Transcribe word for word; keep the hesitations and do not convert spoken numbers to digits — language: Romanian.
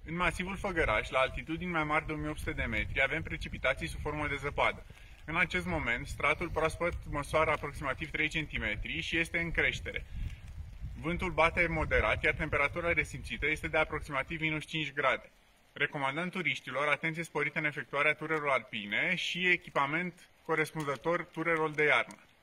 În masivul Făgăraș, la altitudini mai mari de o mie opt sute de metri, avem precipitații sub formă de zăpadă. În acest moment, stratul proaspăt măsoară aproximativ trei centimetri și este în creștere. Vântul bate moderat, iar temperatura resimțită este de aproximativ minus cinci grade. Recomandăm turiștilor atenție sporită în efectuarea turelor alpine și echipament corespunzător turelor de iarnă.